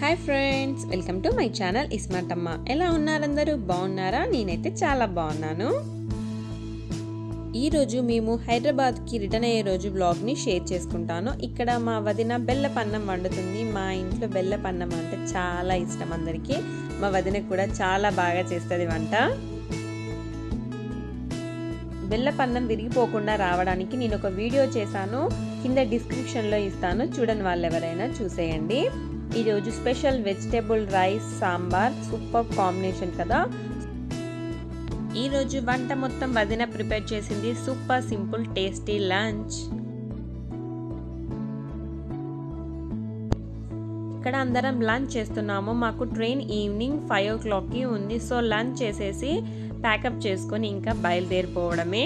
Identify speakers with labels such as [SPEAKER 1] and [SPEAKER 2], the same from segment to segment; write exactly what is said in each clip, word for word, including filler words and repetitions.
[SPEAKER 1] Hi friends, welcome to my channel iSmart Amma. ఎలా ఉన్నారు అందరూ? బాగున్నారా? నేనైతే చాలా బాగున్నాను. ఈ రోజు మేము హైదరాబాద్కి రిటర్న్ అయ్యే రోజు వ్లాగ్ని షేర్ చేసుకుంటాను. ఇక్కడ మా వదిన బెల్లపన్నం వండుతుంది. మా ఇంట్లో బెల్లపన్నం అంటే చాలా ఇష్టం అందరికీ. మా వదిన కూడా చాలా బాగా చేస్తుంది వంట. బెల్లపన్నం విరిగిపోకుండా రావడానికి నేను ఒక వీడియో చేశాను, కింద డిస్క్రిప్షన్లో ఇస్తాను, చూడని వాళ్ళు ఎవరైనా చూసేయండి. ఈరోజు special vegetable rice sambar super combination కదా. ఈరోజు వంట మొత్తం వదిన ప్రిపేర్ చేసింది. Super simple tasty lunch. ఇక్కడ అందరం లంచ్ చేస్తున్నాము. మాకు ట్రైన్ ఈవినింగ్ ఫైవ్ ఓ క్లాక్కి ఉంది. సో లంచ్ చేసేసి ప్యాకప్ చేసుకొని ఇంకా బయలుదేరిపోవడమే.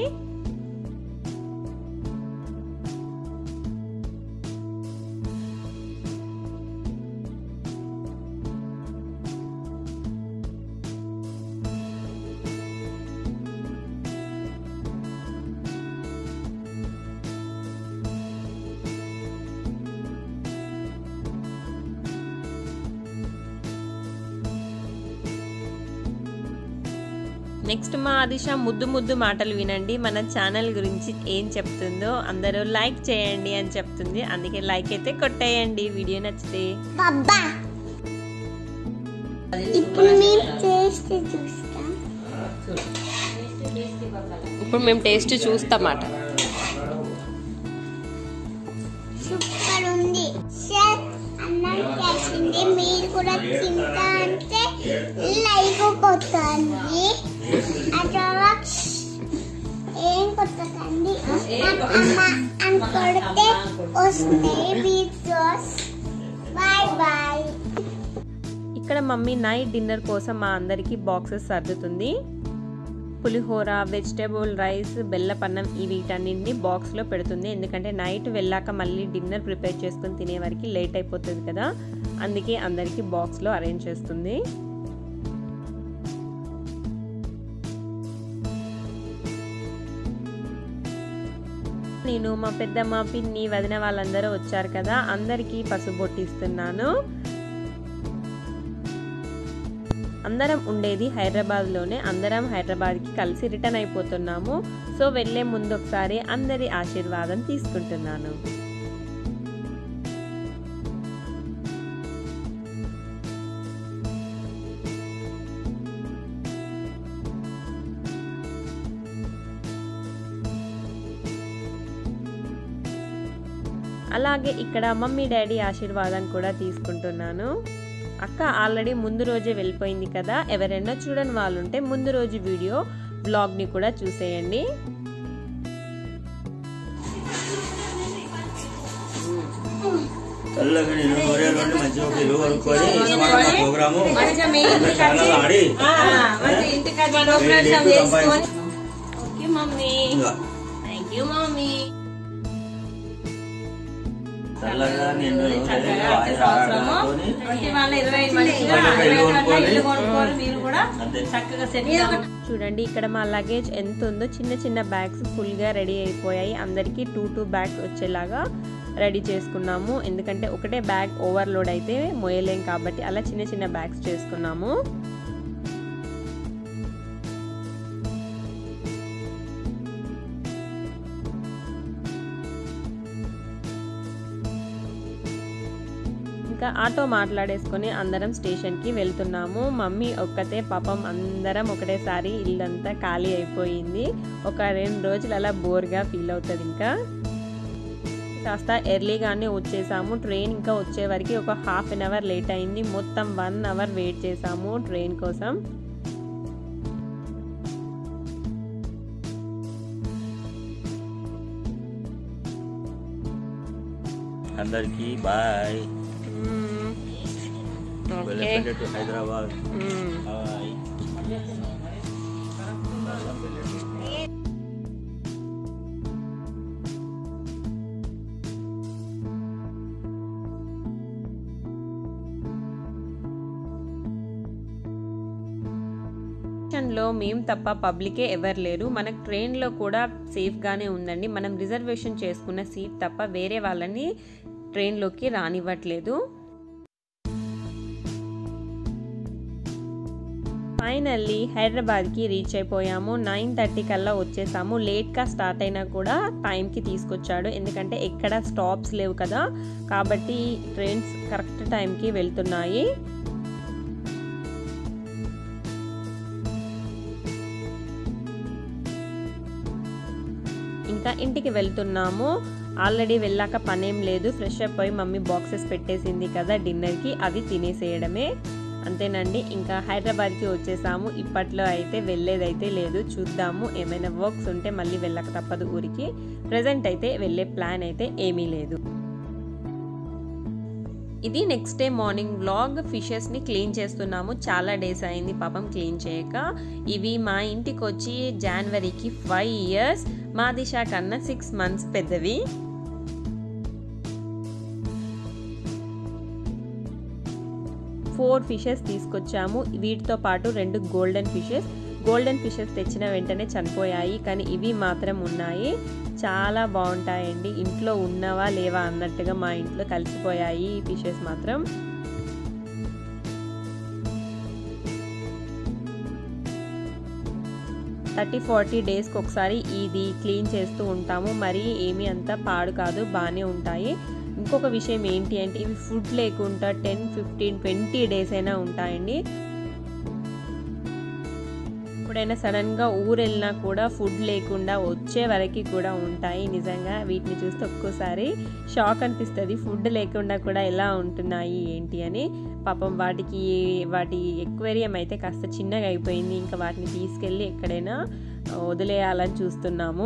[SPEAKER 1] నెక్స్ట్ మా ఆదిశ ముద్దు ముద్దు మాటలు వినండి. మన ఛానల్ గురించి ఏం చెప్తుందో అందరూ లైక్ చేయండి అని చెప్తుంది. అందుకే లైక్ అయితే కొట్టేయండి వీడియో నచ్చితే. ఇప్పుడు మేము టేస్ట్ చూస్తామాట.
[SPEAKER 2] సూపర్ ఉంది. మీరు కూడా తింటా అంటే లైక్ కొట్టండి, ఏం కొట్టకండి అని కొడితే వస్తాయి వీడియోస్. Bye bye.
[SPEAKER 1] ఇక్కడ మమ్మీ నైట్ డిన్నర్ కోసం మా అందరికి బాక్సెస్ సర్దుతుంది. పులిహోర, వెజిటేబుల్ రైస్, బెల్లపన్నం ఈ వీటన్నింటినీ బాక్స్లో పెడుతుంది. ఎందుకంటే నైట్ వెళ్ళాక మళ్ళీ డిన్నర్ ప్రిపేర్ చేసుకుని తినే వరకు లేట్ అయిపోతుంది కదా, అందుకే అందరికీ బాక్స్లో అరేంజ్ చేస్తుంది. నేను మా పెద్దమ్మ, పిన్ని, వదిన వాళ్ళందరూ వచ్చారు కదా, అందరికీ పసుబొట్టిస్తున్నాను. అందరం ఉండేది హైదరాబాద్లోనే. అందరం హైదరాబాద్కి కలిసి రిటర్న్ అయిపోతున్నాము. సో వెళ్ళే ముందు ఒకసారి అందరి ఆశీర్వాదం తీసుకుంటున్నాను. అలాగే ఇక్కడ మమ్మీ డాడీ ఆశీర్వాదం కూడా తీసుకుంటున్నాను. అక్క ఆల్రెడీ ముందు రోజే వెళ్ళిపోయింది కదా, ఎవరైనా చూడని వాళ్ళు ఉంటే ముందు రోజు వీడియో బ్లాగ్ని కూడా చూసేయండి. చూడండి ఇక్కడ మా లగేజ్ ఎంత ఉందో. చిన్న చిన్న బ్యాగ్స్ ఫుల్ గా రెడీ అయిపోయాయి. అందరికి టూ టూ బ్యాగ్స్ వచ్చేలాగా రెడీ చేసుకున్నాము. ఎందుకంటే ఒకటే బ్యాగ్ ఓవర్లోడ్ అయితే మోయలేం కాబట్టి అలా చిన్న చిన్న బ్యాగ్స్ చేసుకున్నాము. ఆటో మాట్లాడేసుకొని అందరం స్టేషన్కి వెళ్తున్నాము. మమ్మీ ఒక్కతే పాపం, అందరం ఒకటేసారి ఇల్లంతా ఖాళీ అయిపోయింది. ఒక రెండు రోజులు అలా బోర్గా ఫీల్ అవుతుంది. ఇంకా కాస్త ఎర్లీగానే వచ్చేసాము. ట్రైన్ ఇంకా వచ్చే వరకు ఒక హాఫ్ అన్ అవర్ లేట్ అయింది. మొత్తం వన్ అవర్ వెయిట్ చేసాము ట్రైన్ కోసం.
[SPEAKER 3] అందరికీ bye.
[SPEAKER 1] Okay.
[SPEAKER 3] To Hyderabad. Mm. Hi.
[SPEAKER 1] లో మేము తప్ప పబ్లికే ఎవరు లేరు. మనకు ట్రైన్లో కూడా సేఫ్గానే ఉందండి. మనం రిజర్వేషన్ చేసుకున్న సీట్ తప్ప వేరే వాళ్ళని ట్రైన్లోకి రానివ్వట్లేదు. ఫైనల్లీ హైదరాబాద్కి రీచ్ అయిపోయాము. నైన్ థర్టీ కల్లా వచ్చేసాము. లేట్గా స్టార్ట్ అయినా కూడా టైంకి తీసుకొచ్చాడు, ఎందుకంటే ఎక్కడ స్టాప్స్ లేవు కదా, కాబట్టి ట్రైన్స్ కరెక్ట్ టైంకి వెళ్తున్నాయి. ఇంకా ఇంటికి వెళ్తున్నాము. ఆల్రెడీ వెళ్ళాక పనేం లేదు, ఫ్రెష్ అప్ అయి మమ్మీ బాక్సెస్ పెట్టేసింది కదా డిన్నర్కి, అవి తినేసేయడమే, అంతేనండి. ఇంకా హైదరాబాద్కి వచ్చేసాము. ఇప్పట్లో అయితే వెళ్ళేదైతే లేదు, చూద్దాము, ఏమైనా వర్క్స్ ఉంటే మళ్ళీ వెళ్ళక తప్పదు ఊరికి. ప్రజెంట్ అయితే వెళ్ళే ప్లాన్ అయితే ఏమీ లేదు. ఇది నెక్స్ట్ డే మార్నింగ్ వ్లాగ్. ఫిషెస్ని క్లీన్ చేస్తున్నాము, చాలా డేస్ అయింది పాపం క్లీన్ చేయక. ఇవి మా ఇంటికి వచ్చి జనవరికి ఫైవ్ ఇయర్స్, మా దిశ కన్నా సిక్స్ మంత్స్ పెద్దవి. ఫోర్ ఫిషెస్ తీసుకొచ్చాము, వీటితో పాటు రెండు గోల్డెన్ ఫిషెస్. గోల్డెన్ ఫిషెస్ తెచ్చిన వెంటనే చనిపోయాయి, కానీ ఇవి మాత్రం ఉన్నాయి. చాలా బాగుంటాయండి, ఇంట్లో ఉన్నవా లేవా అన్నట్టుగా మా ఇంట్లో కలిసిపోయాయి ఈ ఫిషెస్ మాత్రం. థర్టీ ఫార్టీ డేస్కి ఒకసారి ఇది క్లీన్ చేస్తూ ఉంటాము, మరి ఏమీ అంత పాడు కాదు, బాగానే ఉంటాయి. ఇంకొక విషయం ఏంటి అంటే ఇవి ఫుడ్ లేకుండా టెన్ ఫిఫ్టీన్ ట్వంటీ డేస్ అయినా ఉంటాయండి. ఎప్పుడైనా సడన్గా ఊరు వెళ్ళినా కూడా ఫుడ్ లేకుండా వచ్చే వరకు కూడా ఉంటాయి. నిజంగా వీటిని చూస్తే ఒక్కోసారి షాక్ అనిపిస్తుంది, ఫుడ్ లేకుండా కూడా ఎలా ఉంటున్నాయి ఏంటి అని. పాపం వాటికి వాటి ఎక్వేరియం అయితే కాస్త చిన్నగా అయిపోయింది, ఇంకా వాటిని తీసుకెళ్ళి ఎక్కడైనా వదిలేయాలని చూస్తున్నాము.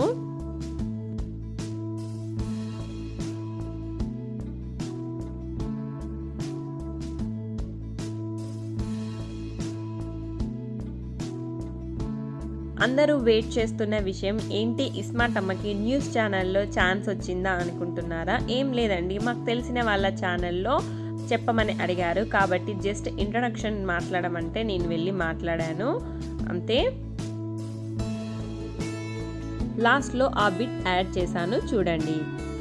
[SPEAKER 1] అందరూ వెయిట్ చేస్తున్న విషయం ఏంటి, ఇస్మార్ట్ అమ్మకి న్యూస్ ఛానల్లో ఛాన్స్ వచ్చిందా అనుకుంటున్నారా? ఏం లేదండి, మాకు తెలిసిన వాళ్ళ ఛానల్లో చెప్పమని అడిగారు, కాబట్టి జస్ట్ ఇంట్రడక్షన్ మాట్లాడమంటే నేను వెళ్ళి మాట్లాడాను అంతే. లాస్ట్లో ఆ బిట్ యాడ్ చేశాను, చూడండి.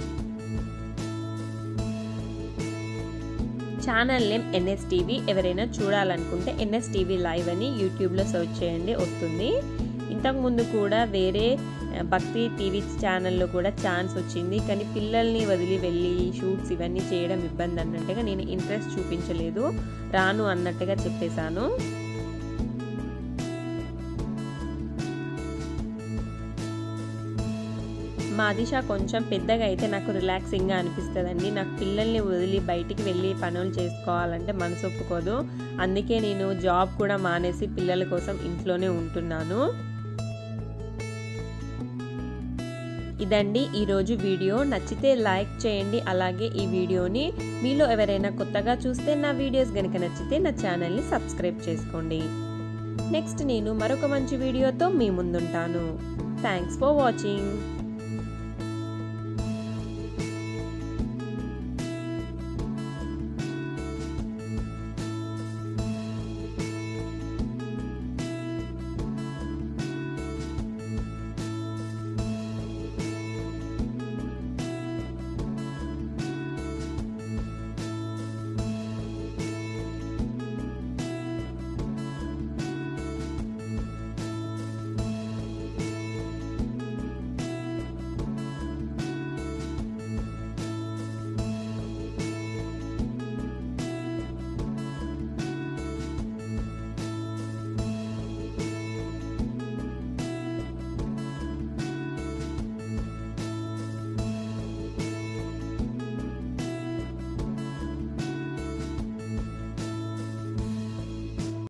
[SPEAKER 1] Channel name NS TV. ఎవరైనా చూడాలనుకుంటే ఎన్ఎస్ టీవీ లైవ్ అని యూట్యూబ్లో సెర్చ్ చేయండి, వస్తుంది. ఇంతకుముందు కూడా వేరే భక్తి టీవీ ఛానల్లో కూడా ఛాన్స్ వచ్చింది, కానీ పిల్లల్ని వదిలి వెళ్ళి షూట్స్ ఇవన్నీ చేయడం ఇబ్బంది అన్నట్టుగా నేను ఇంట్రెస్ట్ చూపించలేదు, రాను అన్నట్టుగా చెప్పేశాను. మా దిశ కొంచెం పెద్దగా అయితే నాకు రిలాక్సింగ్గా అనిపిస్తుందండి. నాకు పిల్లల్ని వదిలి బయటికి వెళ్ళి పనులు చేసుకోవాలంటే మనసు ఒప్పుకోదు, అందుకే నేను జాబ్ కూడా మానేసి పిల్లల కోసం ఇంట్లోనే ఉంటున్నాను. ఇదండి ఈరోజు వీడియో. నచ్చితే లైక్ చేయండి, అలాగే ఈ వీడియోని మీలో ఎవరైనా కొత్తగా చూస్తే నా వీడియోస్ కనుక నచ్చితే నా ఛానల్ని సబ్స్క్రైబ్ చేసుకోండి. నెక్స్ట్ నేను మరొక మంచి వీడియోతో మీ ముందుంటాను. Thanks for watching.